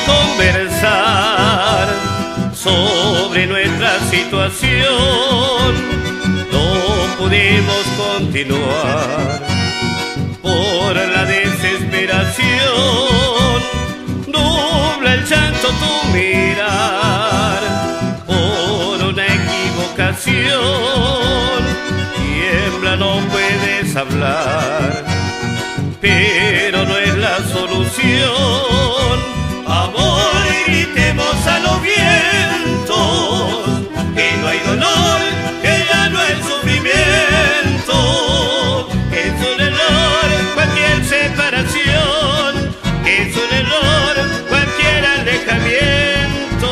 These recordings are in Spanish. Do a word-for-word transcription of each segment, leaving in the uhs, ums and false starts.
conversar sobre nuestra situación. No pudimos continuar por la desesperación. Nubla el llanto tu mirar por una equivocación. Tiembla, no puedes hablar, pero no es la solución. Amor, gritemos a los vientos que no hay dolor, que ya no hay sufrimiento, que es un error cualquier separación, que es un error cualquier alejamiento.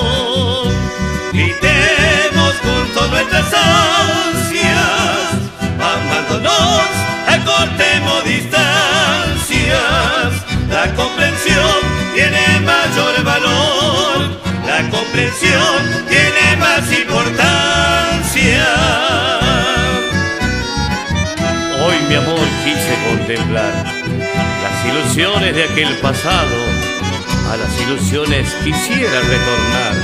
Gritemos juntos nuestras ansias, amándonos, acortemos distancias. La comprensión tiene mayor valor, la comprensión tiene más importancia. Hoy, mi amor, quise contemplar las ilusiones de aquel pasado. A las ilusiones quisiera retornar.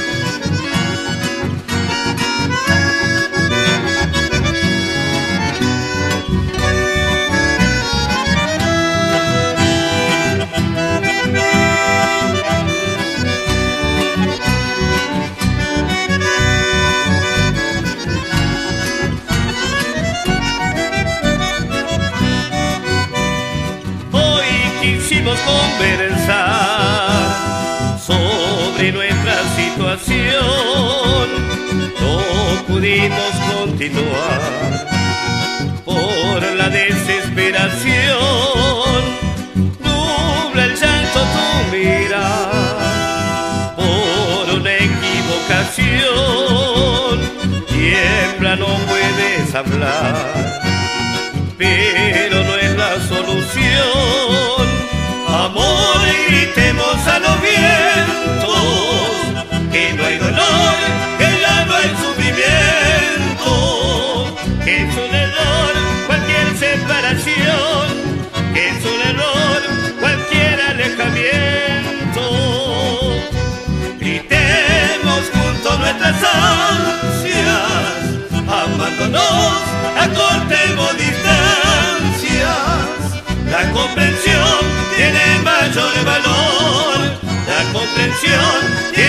Quisimos conversar sobre nuestra situación. No pudimos continuar por la desesperación. Nubla el llanto tu mirar por una equivocación. Tiembla, no puedes hablar, pero no es la solución. Amor, gritemos a los vientos que no hay dolor, que ya no hay sufrimiento, que es un error cualquier separación, que es un error cualquier alejamiento. Gritemos juntos nuestras ansias, amándonos, acortemos distancias. La comprensión tiene mayor valor, la comprensión